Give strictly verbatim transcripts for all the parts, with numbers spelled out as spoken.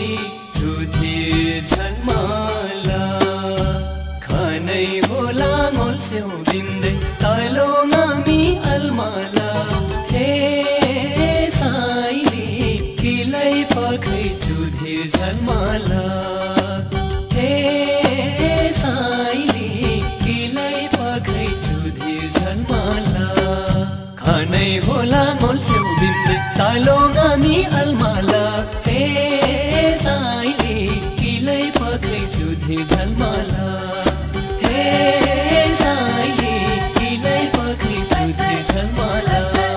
चुधिर झलमाला खानै होला मोल स्याउ बिन्दै तालो मामी अलमाला हे साइली किलै पखै चुधिर झलमाला हे साइली किलै पखै चुधिर झलमाला खानै होला मोल स्याउ बिन्दै तालो मामी अलमाला हे साइली किलै पखै चुधिर झलमाला हे साइली किलै पखै चुधिर झलमाला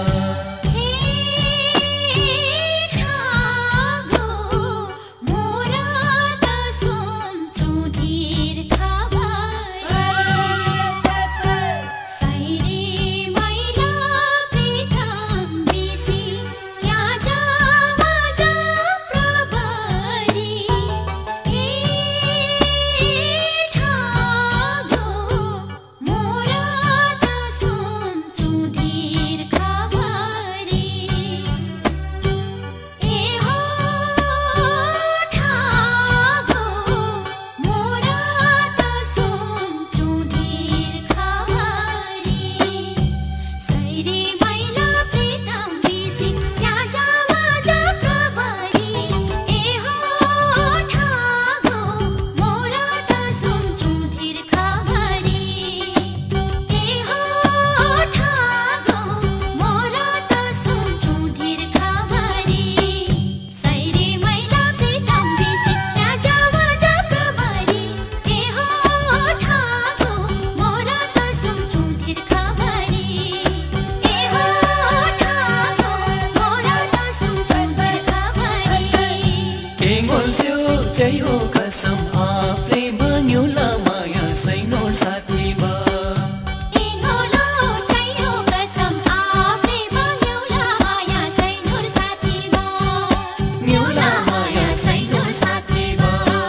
Engol siu chayo kasam aapre mangyola maya sainol sathi ba Engolo chayo kasam aapre mangyola maya sainol sathi ba Myola maya sainol sathi ba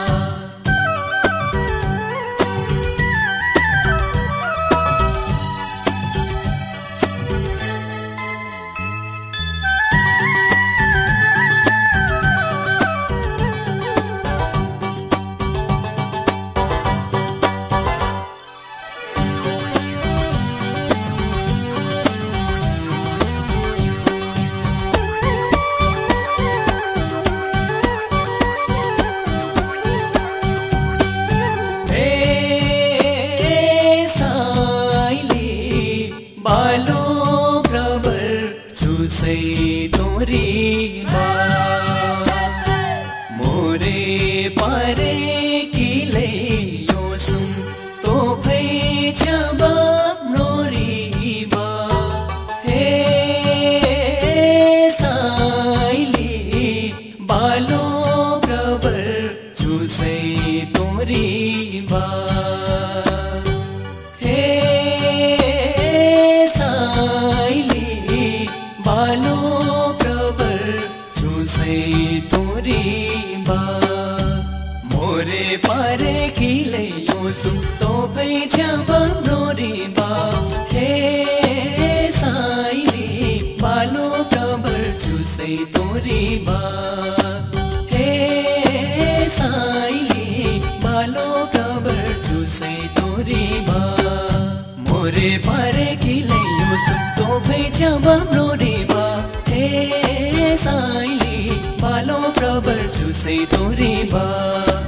बालो प्रबर चुसै तोरी बा मोरे पारे किलै यो सुम तो भै छबाब नोरी बा हे साइली बालो प्रबर चुसै तोरी बा बालो प्रबर चुसै तोरी बा मोरे पारे किलै यो सुम तो भै छबाब नोरी बा हे साइली बालो प्रबर चुसै तोरी बा हे साइली बालो प्रबर चुसै तोरी बा मोरे पारे किलै यो सुम तो भै छबाब नोरी बा हे साइली बालो प्रबर चुसै तोरी बा